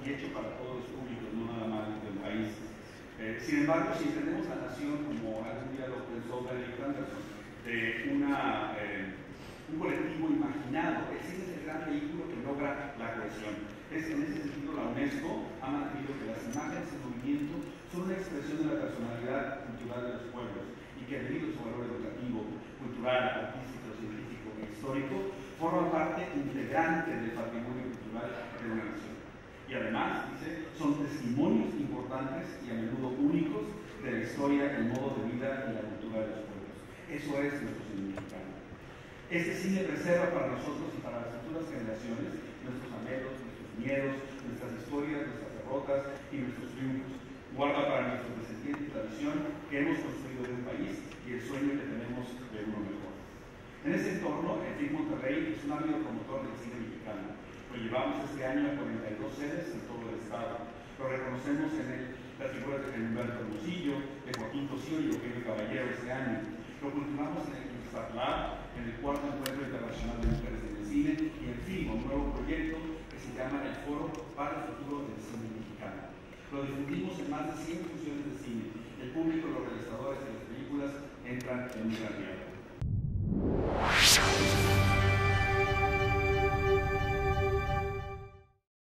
hecho para todos los públicos, no nada más del país. Sin embargo, si entendemos a la nación, como algún día lo pensó Benedict Anderson, un colectivo imaginado, el cine es el gran vehículo que logra la cohesión. En ese sentido, la UNESCO ha mantenido que las imágenes en movimiento son una expresión de la personalidad cultural de los pueblos y que, debido a su valor educativo, cultural, artístico, científico e histórico, forman parte integrante del patrimonio cultural de una nación. Y además, dice, son testimonios importantes y a menudo únicos de la historia, el modo de vida y la cultura de los pueblos. Eso es nuestro cine mexicano. Este cine preserva para nosotros y para las futuras generaciones nuestros anhelos, nuestros miedos, nuestras historias, nuestras derrotas y nuestros triunfos. Guarda para nuestros descendientes la visión que hemos construido del país y el sueño que tenemos de uno mejor. En ese entorno, el FIC Monterrey es un ávido promotor del cine mexicano. Lo llevamos este año a 42 sedes en todo el estado. Lo reconocemos en las figuras de Humberto Hermosillo, de Joaquín Cosío y Eugenio Caballero este año. Lo cultivamos en el Lab, en el cuarto encuentro internacional de mujeres en el cine, y en fin, un nuevo proyecto que se llama el Foro para el Futuro del Cine Mexicano. Lo difundimos en más de 100 funciones de cine. El público, los realizadores de las películas entran en un gran viaje.